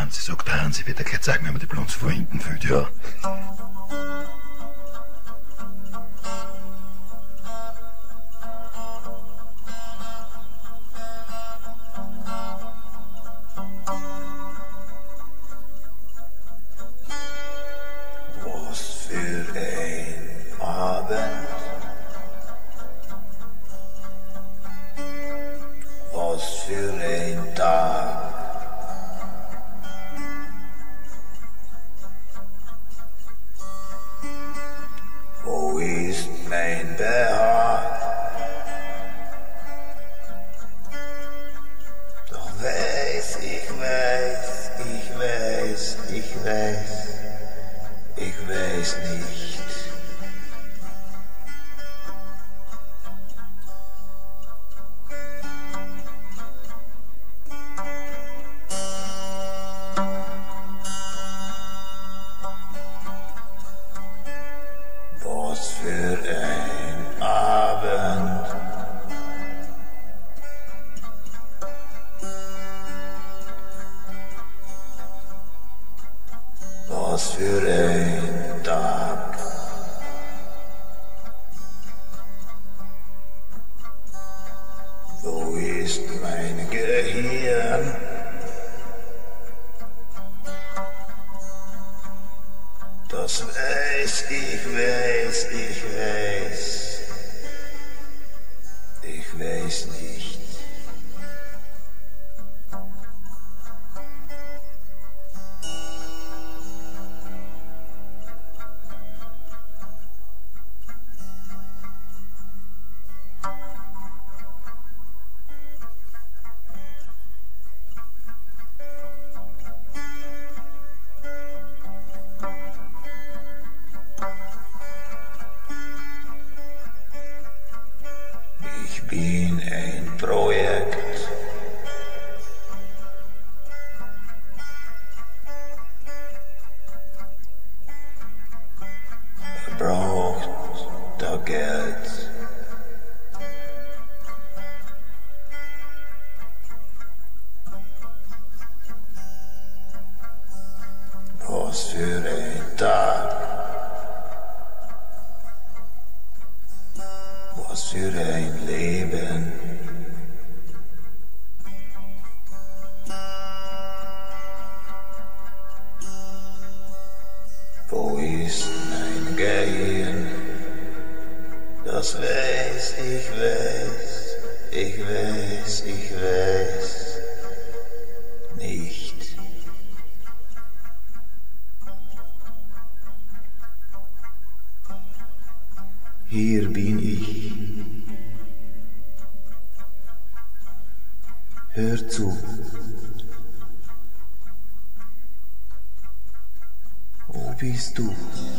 Hansi, sagt der Hansi wieder, gleich zeig mir mal die Blonze von hinten fühlt, ja. Was für ein Abend, was für ein Tag. Wo ist mein Behagen? Doch ich weiß nicht. Was für ein Abend. Was für ein Tag. Wo ist mein Gehirn? Das weiß, ich weiß nicht. Ich bin ein Projekt. Er braucht da Geld. Was für ein Tag. Was für ein Leben. Wo ist mein Gehirn? Das weiß, ich weiß nicht. Hier bin ich. Hör zu. Wo bist du?